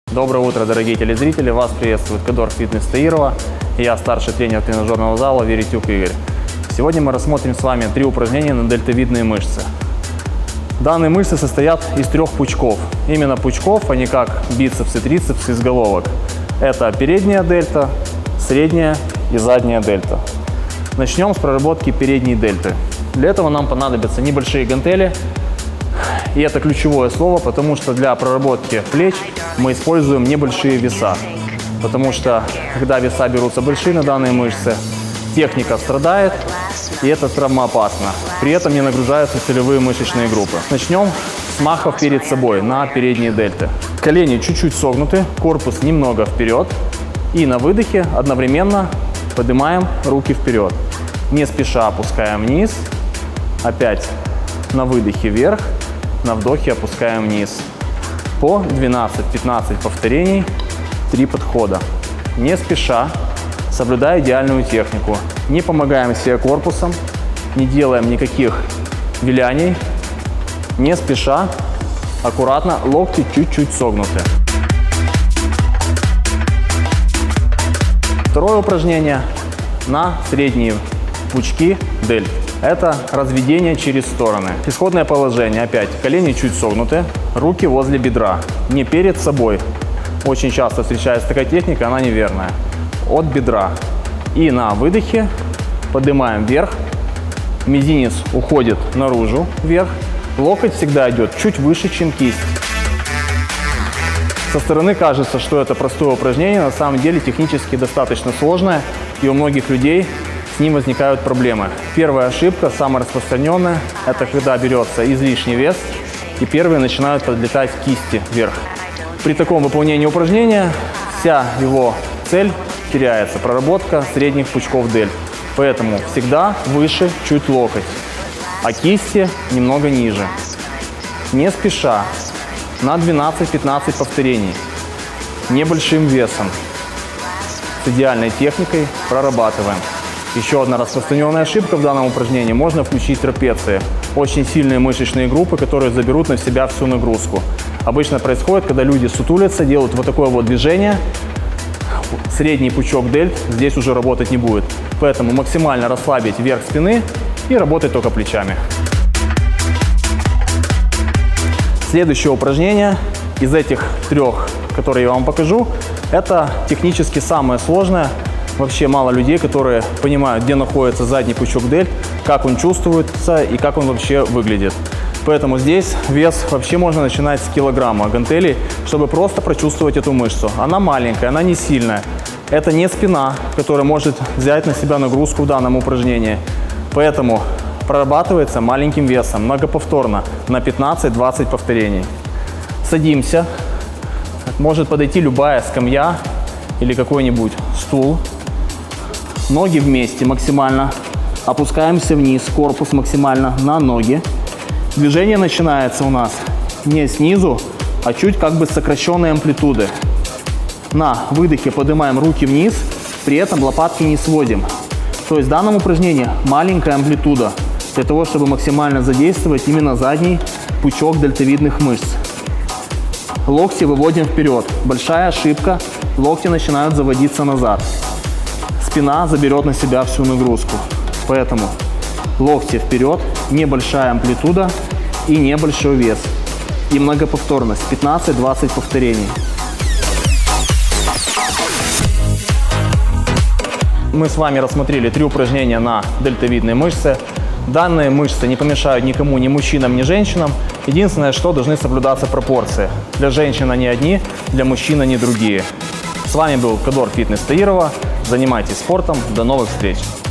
Доброе утро, дорогие телезрители! Вас приветствует Кадор Фитнес Таирова. Я старший тренер тренажерного зала Веретюк Игорь. Сегодня мы рассмотрим с вами 3 упражнения на дельтовидные мышцы. Данные мышцы состоят из 3 пучков. Именно пучков, а не как бицепс и трицепс из головок. Это передняя дельта, средняя и задняя дельта. Начнем с проработки передней дельты. Для этого нам понадобятся небольшие гантели. И это ключевое слово, потому что для проработки плеч мы используем небольшие веса. Потому что, когда веса берутся большие на данные мышцы, техника страдает, и это травмоопасно. При этом не нагружаются целевые мышечные группы. Начнем с махов перед собой на передние дельты. Колени чуть-чуть согнуты, корпус немного вперед. И на выдохе одновременно поднимаем руки вперед. Не спеша опускаем вниз. Опять на выдохе вверх. На вдохе опускаем вниз. По 12-15 повторений, 3 подхода. Не спеша, соблюдая идеальную технику. Не помогаем себе корпусом, не делаем никаких виляний. Не спеша, аккуратно, локти чуть-чуть согнуты. Второе упражнение на средние пучки дельт. Это разведение через стороны. Исходное положение. Опять колени чуть согнуты, руки возле бедра, не перед собой. Очень часто встречается такая техника, она неверная. От бедра. И на выдохе поднимаем вверх. Мизинец уходит наружу, вверх. Локоть всегда идет чуть выше, чем кисть. Со стороны кажется, что это простое упражнение. На самом деле технически достаточно сложное. И у многих людей с ним возникают проблемы. Первая ошибка, самая распространенная, это когда берется излишний вес, и первые начинают подлетать кисти вверх. При таком выполнении упражнения вся его цель теряется, проработка средних пучков дельт. Поэтому всегда выше чуть локоть, а кисти немного ниже. Не спеша, на 12-15 повторений, небольшим весом, с идеальной техникой прорабатываем. Еще одна распространенная ошибка в данном упражнении – можно включить трапеции. Очень сильные мышечные группы, которые заберут на себя всю нагрузку. Обычно происходит, когда люди сутулятся, делают вот такое вот движение. Средний пучок дельт здесь уже работать не будет. Поэтому максимально расслабить верх спины и работать только плечами. Следующее упражнение из этих 3, которые я вам покажу, это технически самое сложное. Вообще мало людей, которые понимают, где находится задний пучок дельт, как он чувствуется и как он вообще выглядит. Поэтому здесь вес вообще можно начинать с килограмма гантелей, чтобы просто прочувствовать эту мышцу. Она маленькая, она не сильная. Это не спина, которая может взять на себя нагрузку в данном упражнении. Поэтому прорабатывается маленьким весом, многоповторно, на 15-20 повторений. Садимся. Может подойти любая скамья или какой-нибудь стул. Ноги вместе максимально. Опускаемся вниз, корпус максимально на ноги. Движение начинается у нас не снизу, а чуть как бы с сокращенной амплитуды. На выдохе поднимаем руки вниз, при этом лопатки не сводим. То есть в данном упражнении маленькая амплитуда, для того, чтобы максимально задействовать именно задний пучок дельтовидных мышц. Локти выводим вперед. Большая ошибка, локти начинают заводиться назад. Спина заберет на себя всю нагрузку. Поэтому локти вперед, небольшая амплитуда и небольшой вес. И многоповторность, 15-20 повторений. Мы с вами рассмотрели 3 упражнения на дельтовидные мышцы. Данные мышцы не помешают никому, ни мужчинам, ни женщинам. Единственное, что должны соблюдаться пропорции. Для женщин они одни, для мужчин они другие. С вами был Кадор Фитнес Таирова. Занимайтесь спортом. До новых встреч!